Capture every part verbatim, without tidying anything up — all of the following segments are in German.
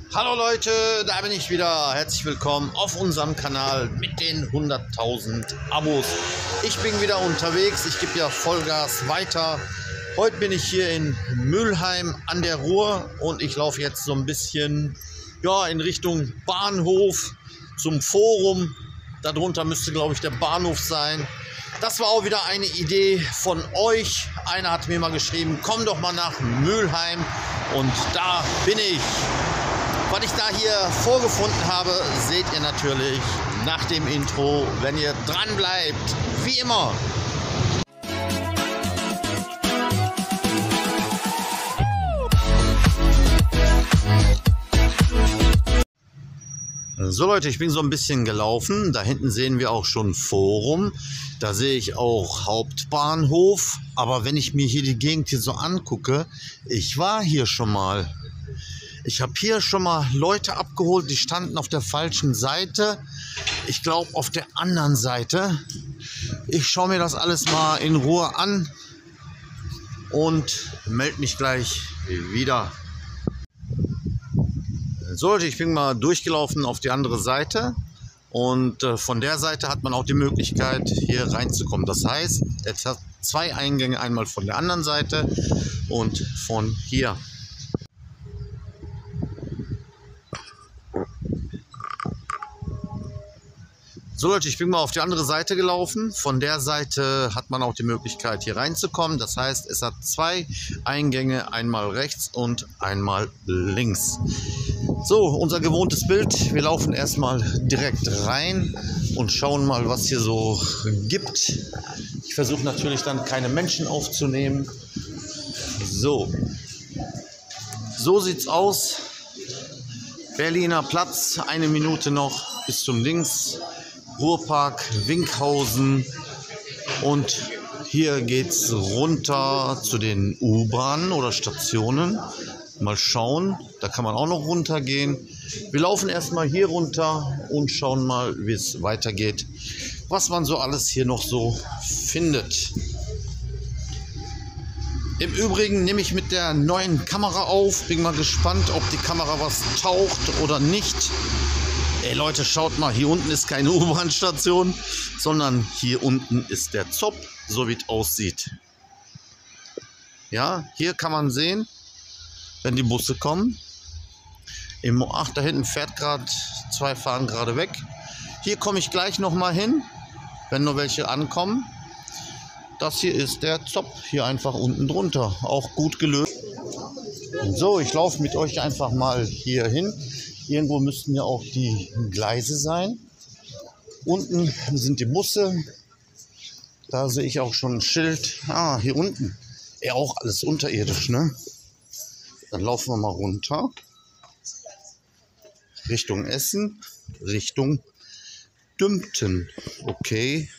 Hallo Leute, da bin ich wieder. Herzlich willkommen auf unserem Kanal mit den hunderttausend Abos. Ich bin wieder unterwegs, ich gebe ja Vollgas weiter. Heute bin ich hier in Mülheim an der Ruhr und ich laufe jetzt so ein bisschen ja, in Richtung Bahnhof zum Forum. Darunter müsste, glaube ich, der Bahnhof sein. Das war auch wieder eine Idee von euch. Einer hat mir mal geschrieben, komm doch mal nach Mülheim, und da bin ich. Was ich da hier vorgefunden habe, seht ihr natürlich nach dem Intro, wenn ihr dran bleibt. Wie immer. So Leute, ich bin so ein bisschen gelaufen. Da hinten sehen wir auch schon Forum. Da sehe ich auch Hauptbahnhof. Aber wenn ich mir hier die Gegend hier so angucke, ich war hier schon mal. Ich habe hier schon mal Leute abgeholt, die standen auf der falschen Seite. Ich glaube auf der anderen Seite. Ich schaue mir das alles mal in Ruhe an und melde mich gleich wieder. So Leute, ich bin mal durchgelaufen auf die andere Seite. Und äh, von der Seite hat man auch die Möglichkeit, hier reinzukommen. Das heißt, es hat zwei Eingänge, einmal von der anderen Seite und von hier. So Leute, ich bin mal auf die andere Seite gelaufen. Von der Seite hat man auch die Möglichkeit, hier reinzukommen. Das heißt, es hat zwei Eingänge, einmal rechts und einmal links. So, unser gewohntes Bild. Wir laufen erstmal direkt rein und schauen mal, was hier so gibt. Ich versuche natürlich dann keine Menschen aufzunehmen. So, so sieht's aus. Berliner Platz, eine Minute noch bis zum Links. Ruhrpark, Winkhausen, und hier geht's runter zu den U-Bahnen oder Stationen. Mal schauen, da kann man auch noch runtergehen. Wir laufen erstmal hier runter und schauen mal, wie es weitergeht, was man so alles hier noch so findet. Im Übrigen nehme ich mit der neuen Kamera auf, bin mal gespannt, ob die Kamera was taucht oder nicht. Ey Leute, schaut mal, hier unten ist keine U-Bahn-Station, sondern hier unten ist der Zopp, so wie es aussieht. Ja, hier kann man sehen, wenn die Busse kommen. Im, ach, da hinten fährt gerade, zwei fahren gerade weg. Hier komme ich gleich nochmal hin, wenn nur welche ankommen. Das hier ist der Zopp, hier einfach unten drunter, auch gut gelöst. So, ich laufe mit euch einfach mal hier hin. Irgendwo müssten ja auch die Gleise sein. Unten sind die Busse. Da sehe ich auch schon ein Schild. Ah, hier unten. Ja, auch alles unterirdisch, ne? Dann laufen wir mal runter. Richtung Essen. Richtung Dümpten. Okay.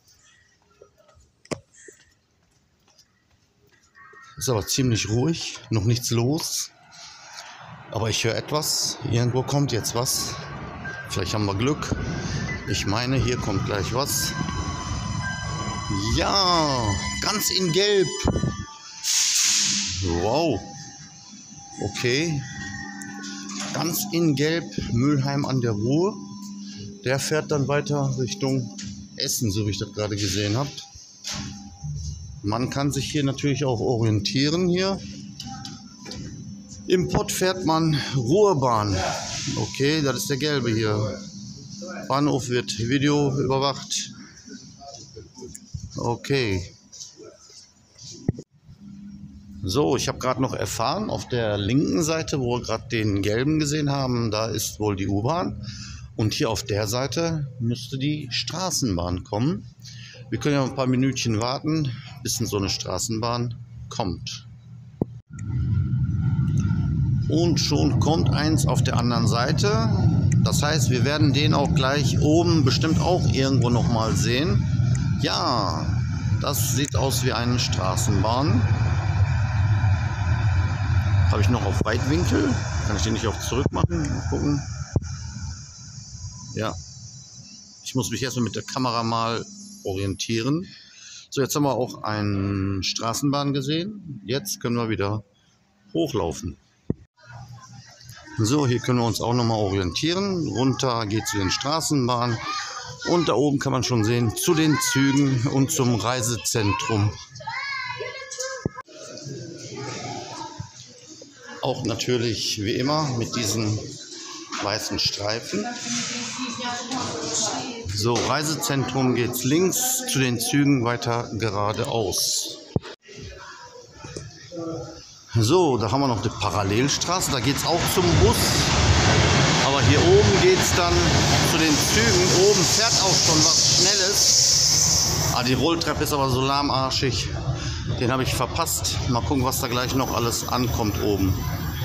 Ist aber ziemlich ruhig. Noch nichts los. Aber ich höre etwas. Irgendwo kommt jetzt was. Vielleicht haben wir Glück. Ich meine, hier kommt gleich was. Ja, ganz in Gelb. Wow. Okay. Ganz in Gelb, Mülheim an der Ruhr. Der fährt dann weiter Richtung Essen, so wie ich das gerade gesehen habe. Man kann sich hier natürlich auch orientieren hier. Im Pott fährt man Ruhrbahn. Okay, das ist der gelbe hier. Bahnhof wird Video überwacht. Okay. So, ich habe gerade noch erfahren, auf der linken Seite, wo wir gerade den gelben gesehen haben, da ist wohl die U-Bahn. Und hier auf der Seite müsste die Straßenbahn kommen. Wir können ja ein paar Minütchen warten, bis so eine Straßenbahn kommt. Und schon kommt eins auf der anderen Seite. Das heißt, wir werden den auch gleich oben bestimmt auch irgendwo noch mal sehen. Ja, das sieht aus wie eine Straßenbahn. Habe ich noch auf Weitwinkel? Kann ich den nicht auf zurück machen? Mal gucken. Ja. Ich muss mich erstmal mit der Kamera mal orientieren. So, jetzt haben wir auch eine Straßenbahn gesehen. Jetzt können wir wieder hochlaufen. So, hier können wir uns auch nochmal orientieren. Runter geht zu den Straßenbahnen. Und da oben kann man schon sehen, zu den Zügen und zum Reisezentrum. Auch natürlich wie immer mit diesen weißen Streifen. So, Reisezentrum geht's links, zu den Zügen weiter geradeaus. So, da haben wir noch eine Parallelstraße, da geht es auch zum Bus. Aber hier oben geht es dann zu den Zügen. Oben fährt auch schon was Schnelles. Ah, die Rolltreppe ist aber so lahmarschig. Den habe ich verpasst. Mal gucken, was da gleich noch alles ankommt oben.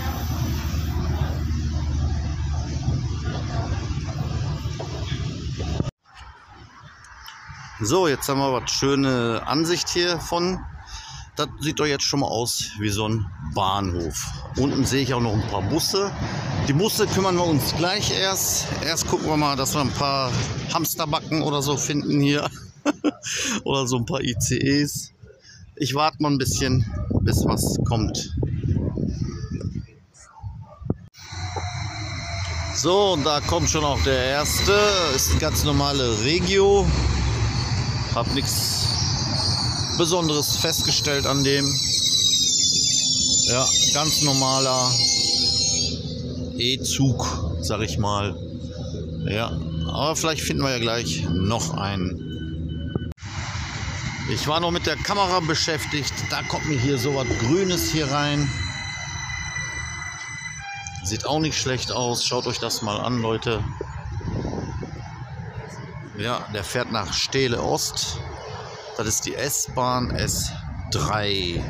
So, jetzt haben wir was schöne Ansicht hier von. Das sieht doch jetzt schon mal aus wie so ein Bahnhof. Unten sehe ich auch noch ein paar Busse. Die Busse kümmern wir uns gleich erst. Erst gucken wir mal, dass wir ein paar Hamsterbacken oder so finden hier. Oder so ein paar I C Es. Ich warte mal ein bisschen, bis was kommt. So, und da kommt schon auch der erste. Ist eine ganz normale Regio. Hab nichts Besonderes festgestellt an dem. Ja, ganz normaler E-Zug, sag ich mal. Ja, aber vielleicht finden wir ja gleich noch einen. Ich war noch mit der Kamera beschäftigt. Da kommt mir hier so was Grünes hier rein. Sieht auch nicht schlecht aus. Schaut euch das mal an, Leute. Ja, der fährt nach Steele Ost. Das ist die S-Bahn S drei.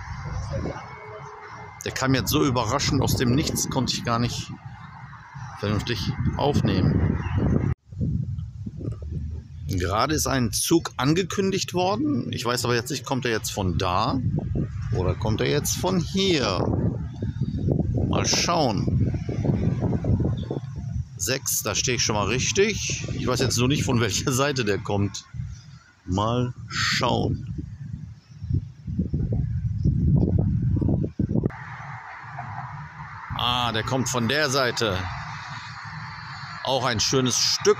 Der kam jetzt so überraschend aus dem Nichts, konnte ich gar nicht vernünftig aufnehmen. Gerade ist ein Zug angekündigt worden. Ich weiß aber jetzt nicht, kommt er jetzt von da oder kommt er jetzt von hier? Mal schauen. sechs, da stehe ich schon mal richtig. Ich weiß jetzt nur nicht, von welcher Seite der kommt. Mal schauen. Ah, der kommt von der Seite. Auch ein schönes Stück.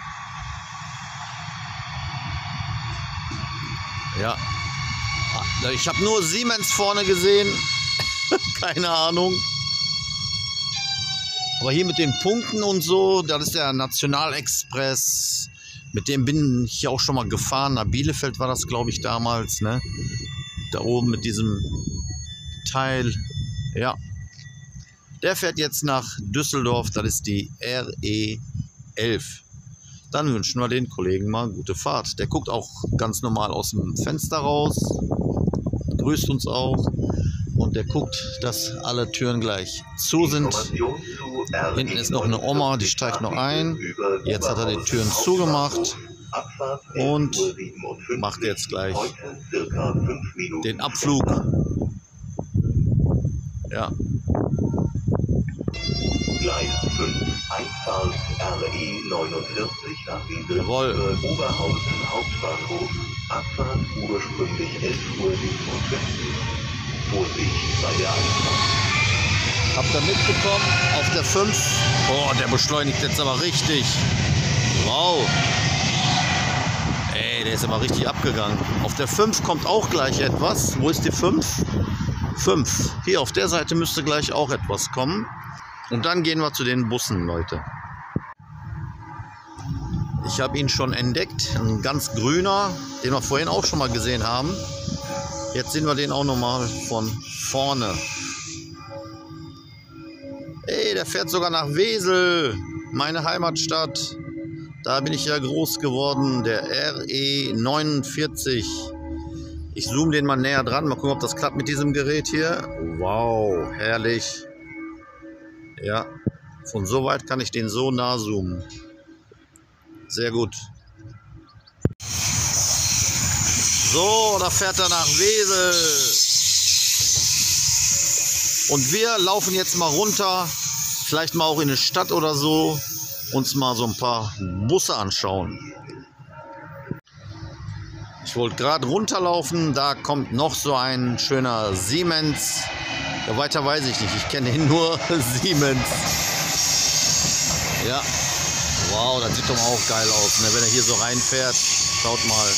Ja. Ich habe nur Siemens vorne gesehen. Keine Ahnung. Aber hier mit den Punkten und so, das ist der Nationalexpress. Mit dem bin ich auch schon mal gefahren. Nach Bielefeld war das, glaube ich, damals. Ne? Da oben mit diesem Teil. Ja. Der fährt jetzt nach Düsseldorf. Das ist die R E elf. Dann wünschen wir den Kollegen mal gute Fahrt. Der guckt auch ganz normal aus dem Fenster raus. Grüßt uns auch. Und der guckt, dass alle Türen gleich zu sind. Hinten ist noch eine Oma, die steigt noch ein. Jetzt hat er die Türen zugemacht und macht jetzt gleich den Abflug. Ja. Gleis fünf, Einfahrt R E neunundvierzig nach Wiesel, Oberhausen Hauptbahnhof, Abfahrt ursprünglich elf Uhr siebenundfünfzig. Vorsicht bei der Einfahrt. Habt ihr mitbekommen? Auf der fünf. Oh, der beschleunigt jetzt aber richtig. Wow. Ey, der ist aber richtig abgegangen. Auf der fünf kommt auch gleich etwas. Wo ist die fünf? fünf. Hier auf der Seite müsste gleich auch etwas kommen. Und dann gehen wir zu den Bussen, Leute. Ich habe ihn schon entdeckt. Ein ganz grüner, den wir vorhin auch schon mal gesehen haben. Jetzt sehen wir den auch nochmal von vorne. Ey, der fährt sogar nach Wesel, meine Heimatstadt. Da bin ich ja groß geworden, der R E neunundvierzig. Ich zoome den mal näher dran, mal gucken, ob das klappt mit diesem Gerät hier. Wow, herrlich. Ja, von so weit kann ich den so nah zoomen. Sehr gut. So, da fährt er nach Wesel. Und wir laufen jetzt mal runter, vielleicht mal auch in eine Stadt oder so, uns mal so ein paar Busse anschauen. Ich wollte gerade runterlaufen, da kommt noch so ein schöner Siemens Ja, weiter weiß ich nicht. Ich kenne nur Siemens. Ja. Wow, das sieht doch auch geil aus, ne? Wenn er hier so reinfährt. Schaut mal.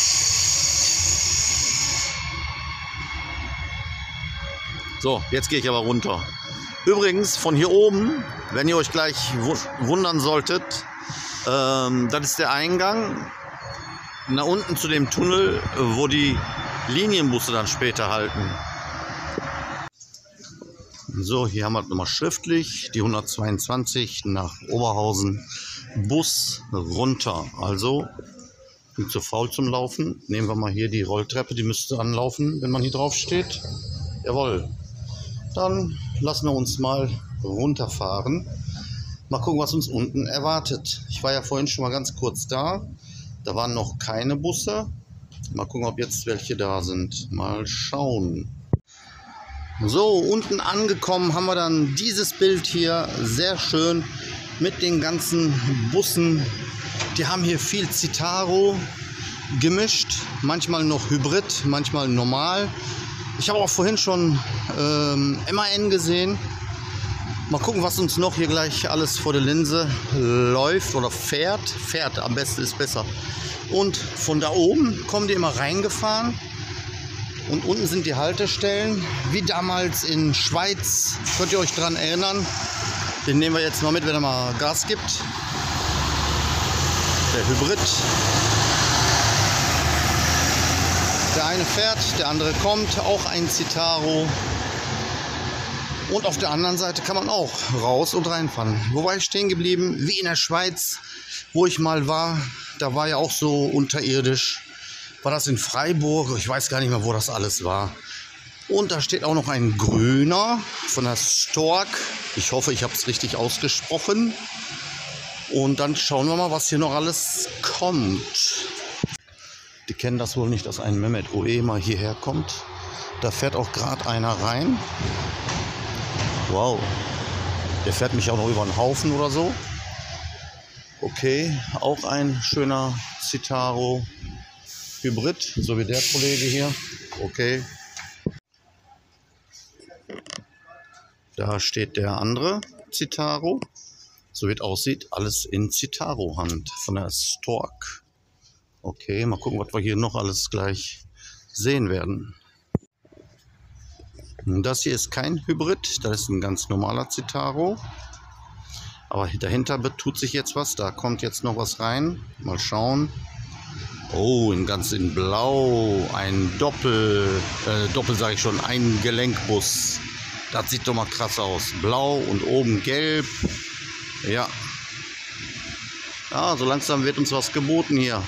So, jetzt gehe ich aber runter. Übrigens, von hier oben, wenn ihr euch gleich wundern solltet, ähm, das ist der Eingang nach unten zu dem Tunnel, wo die Linienbusse dann später halten. So, hier haben wir nochmal schriftlich die hundertzweiundzwanzig nach Oberhausen Bus runter. Also, bin zu faul zum Laufen. Nehmen wir mal hier die Rolltreppe, die müsste anlaufen, wenn man hier drauf steht. Jawohl. Dann lassen wir uns mal runterfahren. Mal gucken, was uns unten erwartet. Ich war ja vorhin schon mal ganz kurz da. Da waren noch keine Busse. Mal gucken, ob jetzt welche da sind. Mal schauen. So, unten angekommen haben wir dann dieses Bild hier. Sehr schön mit den ganzen Bussen. Die haben hier viel Citaro gemischt. Manchmal noch Hybrid, manchmal normal. Ich habe auch vorhin schon ähm, M A N gesehen. Mal gucken, was uns noch hier gleich alles vor der Linse läuft oder fährt. Fährt, am besten ist besser. Und von da oben kommen die immer reingefahren. Und unten sind die Haltestellen, wie damals in Schweiz. Könnt ihr euch daran erinnern? Den nehmen wir jetzt mal mit, wenn er mal Gas gibt. Der Hybrid. Der eine fährt, der andere kommt. Auch ein Citaro. Und auf der anderen Seite kann man auch raus und reinfahren. Wo war ich stehen geblieben? Wie in der Schweiz, wo ich mal war. Da war ja auch so unterirdisch. War das in Freiburg? Ich weiß gar nicht mehr, wo das alles war. Und da steht auch noch ein grüner von der Stork. Ich hoffe, ich habe es richtig ausgesprochen. Und dann schauen wir mal, was hier noch alles kommt. Die kennen das wohl nicht, dass ein Mehmet Oe mal hierher kommt. Da fährt auch gerade einer rein. Wow. Der fährt mich auch noch über einen Haufen oder so. Okay, auch ein schöner Citaro Hybrid, so wie der Kollege hier. Okay. Da steht der andere Citaro. So wie es aussieht, alles in Citaro-Hand von der Stork. Okay, mal gucken, was wir hier noch alles gleich sehen werden. Das hier ist kein Hybrid, das ist ein ganz normaler Citaro. Aber dahinter tut sich jetzt was, da kommt jetzt noch was rein. Mal schauen. Oh, in ganz in Blau, ein Doppel, äh, Doppel sage ich schon, ein Gelenkbus. Das sieht doch mal krass aus. Blau und oben gelb. Ja. Ja, so langsam wird uns was geboten hier.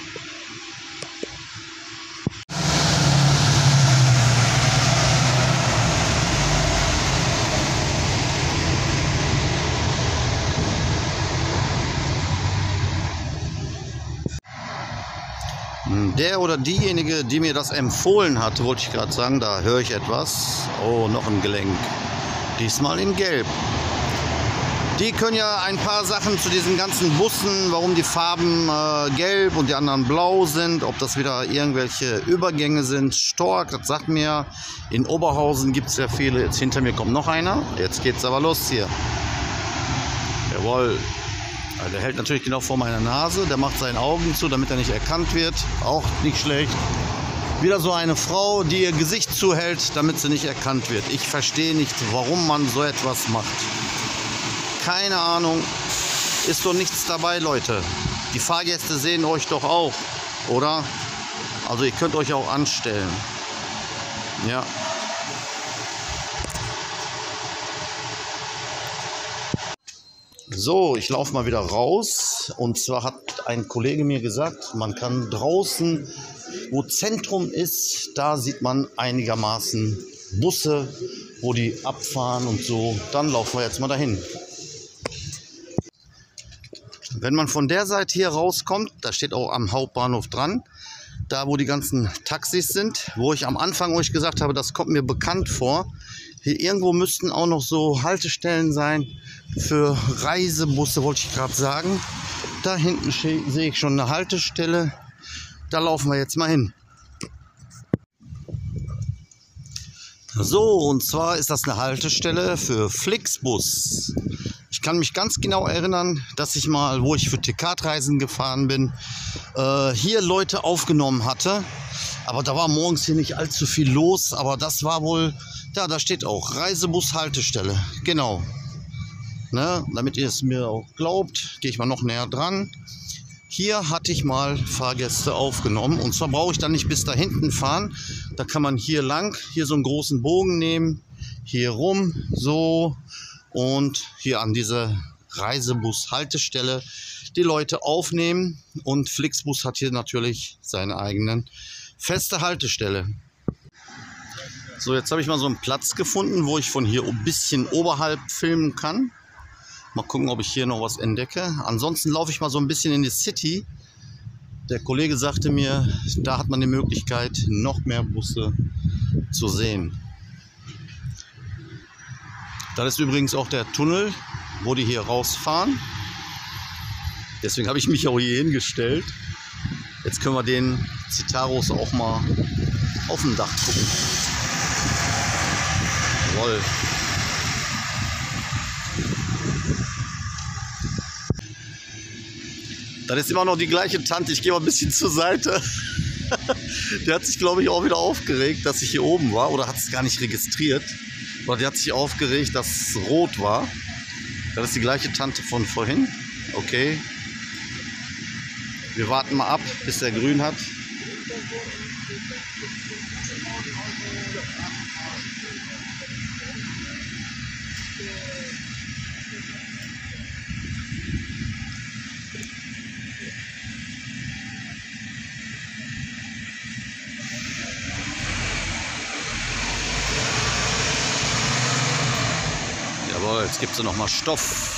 Der oder diejenige, die mir das empfohlen hat, wollte ich gerade sagen, da höre ich etwas. Oh, noch ein Gelenk. Diesmal in Gelb. Die können ja ein paar Sachen zu diesen ganzen Bussen, warum die Farben äh, gelb und die anderen blau sind, ob das wieder irgendwelche Übergänge sind. Stork, das sagt mir, in Oberhausen gibt es ja viele. Jetzt hinter mir kommt noch einer. Jetzt geht es aber los hier. Jawohl. Der hält natürlich genau vor meiner Nase, der macht seine Augen zu, damit er nicht erkannt wird. Auch nicht schlecht. Wieder so eine Frau, die ihr Gesicht zuhält, damit sie nicht erkannt wird. Ich verstehe nicht, warum man so etwas macht. Keine Ahnung. Ist doch nichts dabei, Leute. Die Fahrgäste sehen euch doch auch, oder? Also ihr könnt euch auch anstellen. Ja. So, ich laufe mal wieder raus. Und zwar hat ein Kollege mir gesagt, man kann draußen, wo Zentrum ist, da sieht man einigermaßen Busse, wo die abfahren und so. Dann laufen wir jetzt mal dahin. Wenn man von der Seite hier rauskommt, da steht auch am Hauptbahnhof dran, da wo die ganzen Taxis sind, wo ich am Anfang euch gesagt habe, das kommt mir bekannt vor. Hier irgendwo müssten auch noch so Haltestellen sein für Reisebusse, wollte ich gerade sagen. Da hinten sehe ich schon eine Haltestelle. Da laufen wir jetzt mal hin. So, und zwar ist das eine Haltestelle für Flixbus. Ich kann mich ganz genau erinnern, dass ich mal, wo ich für T K T-Reisen gefahren bin, äh, hier Leute aufgenommen hatte. Aber da war morgens hier nicht allzu viel los. Aber das war wohl, ja, da steht auch Reisebus-Haltestelle. Genau. Ne, damit ihr es mir auch glaubt, gehe ich mal noch näher dran. Hier hatte ich mal Fahrgäste aufgenommen. Und zwar brauche ich dann nicht bis da hinten fahren. Da kann man hier lang, hier so einen großen Bogen nehmen. Hier rum, so. Und hier an diese Reisebus-Haltestelle die Leute aufnehmen. Und Flixbus hat hier natürlich seine eigenen feste Haltestelle. So, jetzt habe ich mal so einen Platz gefunden, wo ich von hier ein bisschen oberhalb filmen kann. Mal gucken, ob ich hier noch was entdecke. Ansonsten laufe ich mal so ein bisschen in die City. Der Kollege sagte mir, da hat man die Möglichkeit, noch mehr Busse zu sehen. Das ist übrigens auch der Tunnel, wo die hier rausfahren. Deswegen habe ich mich auch hier hingestellt. Jetzt können wir den Citaros auch mal auf dem Dach gucken. Jawohl. Das ist immer noch die gleiche Tante. Ich gehe mal ein bisschen zur Seite. Der hat sich, glaube ich, auch wieder aufgeregt, dass ich hier oben war. Oder hat es gar nicht registriert. Aber der hat sich aufgeregt, dass es rot war. Das ist die gleiche Tante von vorhin. Okay. Wir warten mal ab, bis er grün hat. Jetzt gibt es noch mal Stoff.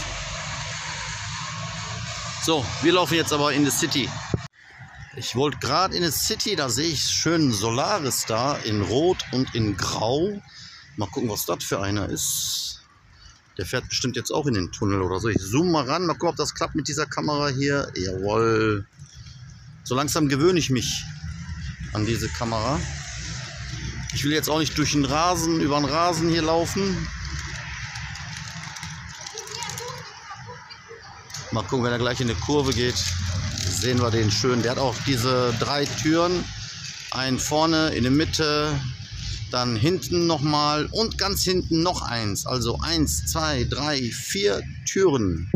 So, wir laufen jetzt aber in die City. Ich wollte gerade in die City, da sehe ich schön Solaris da in Rot und in Grau. Mal gucken, was das für einer ist. Der fährt bestimmt jetzt auch in den Tunnel oder so. Ich zoome mal ran, mal gucken, ob das klappt mit dieser Kamera hier. Jawohl. So langsam gewöhne ich mich an diese Kamera. Ich will jetzt auch nicht durch den Rasen, über den Rasen hier laufen. Mal gucken, wenn er gleich in eine Kurve geht, sehen wir den schön. Der hat auch diese drei Türen. Einen vorne, in der Mitte, dann hinten nochmal und ganz hinten noch eins. Also eins, zwei, drei, vier Türen.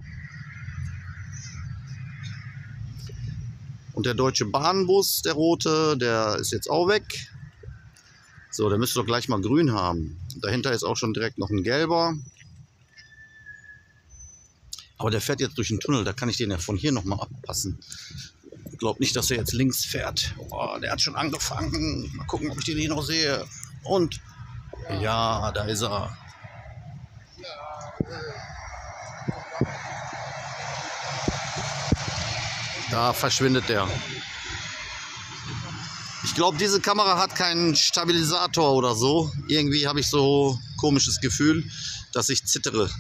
Und der Deutsche Bahnbus, der rote, der ist jetzt auch weg. So, der müsste doch gleich mal grün haben. Dahinter ist auch schon direkt noch ein gelber. Aber der fährt jetzt durch den Tunnel, da kann ich den ja von hier nochmal abpassen. Ich glaube nicht, dass er jetzt links fährt. Oh, der hat schon angefangen. Mal gucken, ob ich den hier noch sehe. Und ja, da ist er. Da verschwindet der. Ich glaube, diese Kamera hat keinen Stabilisator oder so. Irgendwie habe ich so ein komisches Gefühl, dass ich zittere.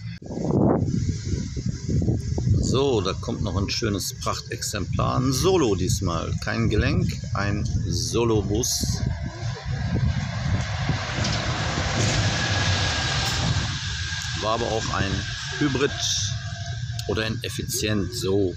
So, da kommt noch ein schönes Prachtexemplar, ein Solo diesmal, kein Gelenk, ein Solobus. War aber auch ein Hybrid oder ein Effizient, so.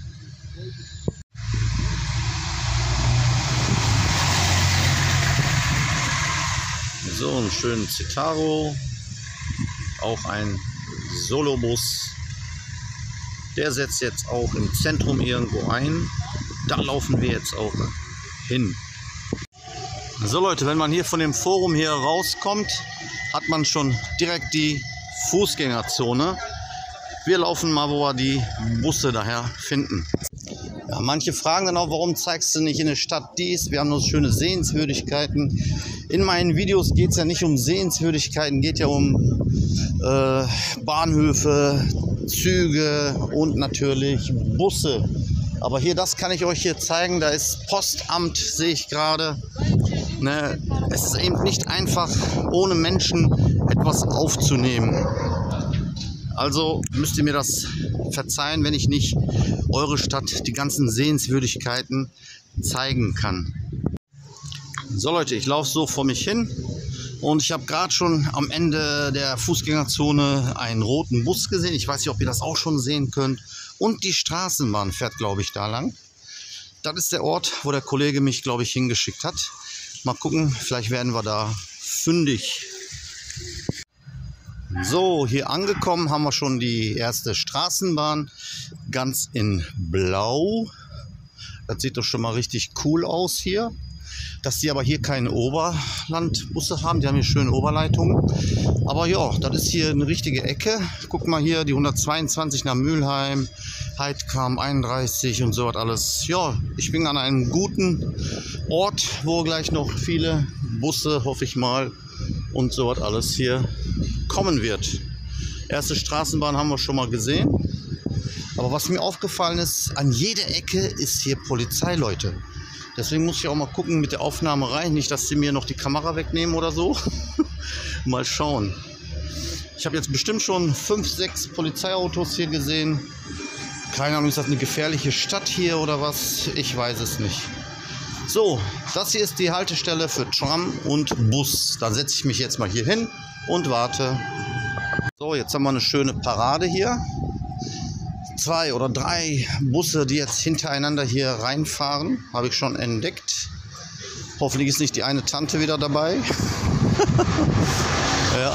So, einen schönen Citaro, auch ein Solobus. Der setzt jetzt auch im Zentrum irgendwo ein. Da laufen wir jetzt auch hin. So Leute, wenn man hier von dem Forum hier rauskommt, hat man schon direkt die Fußgängerzone. Wir laufen mal, wo wir die Busse daher finden. Ja, manche fragen dann auch, warum zeigst du nicht in der Stadt dies? Wir haben noch schöne Sehenswürdigkeiten. In meinen Videos geht es ja nicht um Sehenswürdigkeiten, geht ja um äh, Bahnhöfe, Züge und natürlich Busse. Aber hier, das kann ich euch hier zeigen. Da ist Postamt, sehe ich gerade. Ne, es ist eben nicht einfach, ohne Menschen etwas aufzunehmen. Also müsst ihr mir das verzeihen, wenn ich nicht eure Stadt, die ganzen Sehenswürdigkeiten zeigen kann. So Leute, ich laufe so vor mich hin. Und ich habe gerade schon am Ende der Fußgängerzone einen roten Bus gesehen. Ich weiß nicht, ob ihr das auch schon sehen könnt. Und die Straßenbahn fährt, glaube ich, da lang. Das ist der Ort, wo der Kollege mich, glaube ich, hingeschickt hat. Mal gucken, vielleicht werden wir da fündig. So, hier angekommen haben wir schon die erste Straßenbahn. Ganz in Blau. Das sieht doch schon mal richtig cool aus hier. Dass die aber hier keine Oberlandbusse haben. Die haben hier schöne Oberleitungen. Aber ja, das ist hier eine richtige Ecke. Guck mal hier, die hundertzweiundzwanzig nach Mülheim, Heidkamp einunddreißig und so was alles. Ja, ich bin an einem guten Ort, wo gleich noch viele Busse, hoffe ich mal, und so was alles hier kommen wird. Erste Straßenbahn haben wir schon mal gesehen. Aber was mir aufgefallen ist, an jeder Ecke ist hier Polizei, Leute. Deswegen muss ich auch mal gucken mit der Aufnahme rein. Nicht, dass sie mir noch die Kamera wegnehmen oder so. Mal schauen. Ich habe jetzt bestimmt schon fünf, sechs Polizeiautos hier gesehen. Keine Ahnung, ist das eine gefährliche Stadt hier oder was? Ich weiß es nicht. So, das hier ist die Haltestelle für Tram und Bus. Da setze ich mich jetzt mal hier hin und warte. So, jetzt haben wir eine schöne Parade hier. Zwei oder drei Busse, die jetzt hintereinander hier reinfahren, habe ich schon entdeckt. Hoffentlich ist nicht die eine Tante wieder dabei. Ja.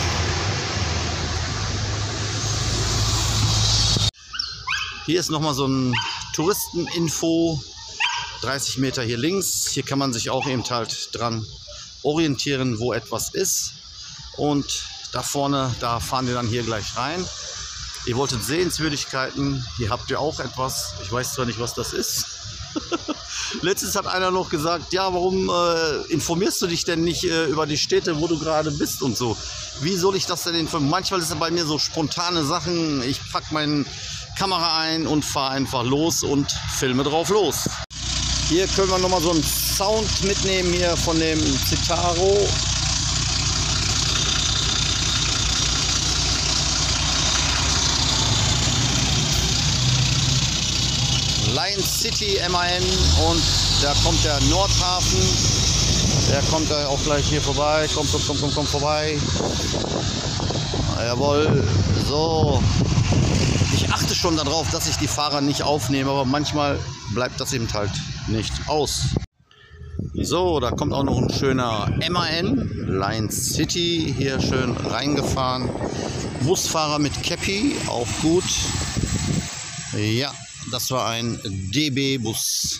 Hier ist nochmal so ein Touristeninfo. dreißig Meter hier links. Hier kann man sich auch eben halt dran orientieren, wo etwas ist. Und da vorne, da fahren wir dann hier gleich rein. Ihr wolltet Sehenswürdigkeiten, hier habt ihr auch etwas. Ich weiß zwar nicht, was das ist. Letztens hat einer noch gesagt, ja, warum äh, informierst du dich denn nicht äh, über die Städte, wo du gerade bist und so. Wie soll ich das denn informieren? Manchmal ist es bei mir so spontane Sachen. Ich packe meine Kamera ein und fahre einfach los und filme drauf los. Hier können wir nochmal so einen Sound mitnehmen hier von dem Citaro. Lion City M A N und da kommt der Nordhafen. Der kommt da auch gleich hier vorbei. Kommt, kommt, kommt, kommt, kommt vorbei. Jawohl. So. Ich achte schon darauf, dass ich die Fahrer nicht aufnehme, aber manchmal bleibt das eben halt nicht aus. So, da kommt auch noch ein schöner M A N. Lion City. Hier schön reingefahren. Busfahrer mit Käppi. Auch gut. Ja. Das war ein D B-Bus.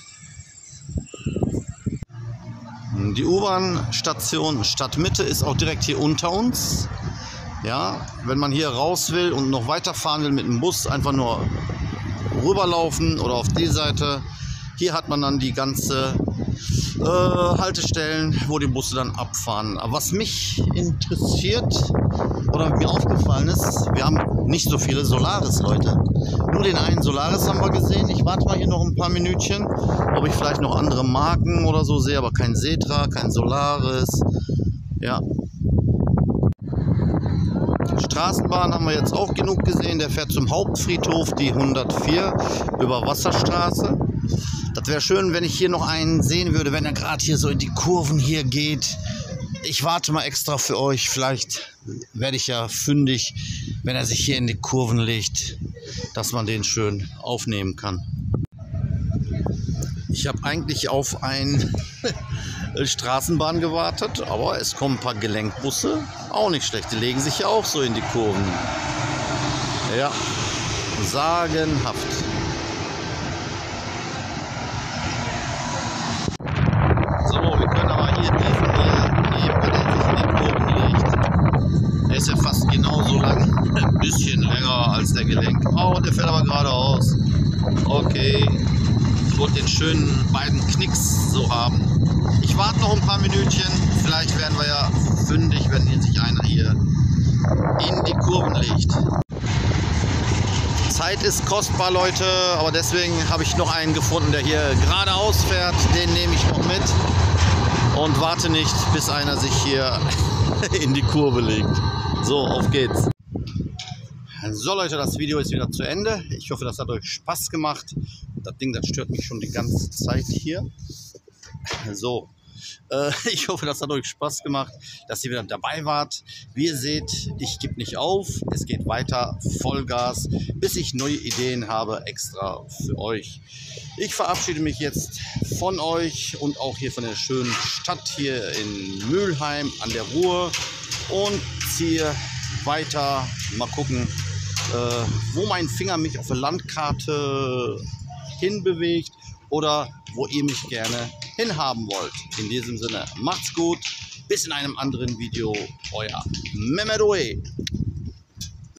Die U-Bahn-Station Stadtmitte ist auch direkt hier unter uns. Ja, wenn man hier raus will und noch weiterfahren will mit dem Bus, einfach nur rüberlaufen oder auf die Seite. Hier hat man dann die ganze äh, Haltestellen, wo die Busse dann abfahren. Aber was mich interessiert oder mir aufgefallen ist, wir haben nicht so viele Solaris, Leute. Nur den einen Solaris haben wir gesehen. Ich warte mal hier noch ein paar Minütchen, ob ich vielleicht noch andere Marken oder so sehe, aber kein Setra, kein Solaris. Ja. Straßenbahn haben wir jetzt auch genug gesehen. Der fährt zum Hauptfriedhof, die hundertvier, über Wasserstraße. Das wäre schön, wenn ich hier noch einen sehen würde, wenn er gerade hier so in die Kurven hier geht. Ich warte mal extra für euch. Vielleicht werde ich ja fündig, wenn er sich hier in die Kurven legt, dass man den schön aufnehmen kann. Ich habe eigentlich auf eine Straßenbahn gewartet, aber es kommen ein paar Gelenkbusse. Auch nicht schlecht. Die legen sich ja auch so in die Kurven. Ja, sagenhaft. So, wir können aber hier diesen hier nehmen, wenn er sich in die Kurven legt. Er ist ja fast genauso lang, ein bisschen länger als der Gelenk. Oh, der fährt aber geradeaus. Okay, ich wollte den schönen beiden Knicks so haben. Ich warte noch ein paar Minütchen, vielleicht werden wir ja fündig, wenn hier sich einer hier in die Kurven legt. Zeit ist kostbar, Leute, aber deswegen habe ich noch einen gefunden, der hier geradeaus fährt. Den nehme ich noch mit und warte nicht, bis einer sich hier in die Kurve legt. So, auf geht's. So, Leute, das Video ist wieder zu Ende. Ich hoffe, das hat euch Spaß gemacht. Das Ding, das stört mich schon die ganze Zeit hier. So, Äh, ich hoffe, das hat euch Spaß gemacht, dass ihr wieder dabei wart. Wie ihr seht, ich gebe nicht auf. Es geht weiter, Vollgas, bis ich neue Ideen habe, extra für euch. Ich verabschiede mich jetzt von euch und auch hier von der schönen Stadt hier in Mülheim an der Ruhr und ziehe weiter. Mal gucken, äh, wo mein Finger mich auf der Landkarte hinbewegt oder wo ihr mich gerne hinhaben wollt. In diesem Sinne, macht's gut. Bis in einem anderen Video. Euer Mehmet Oe.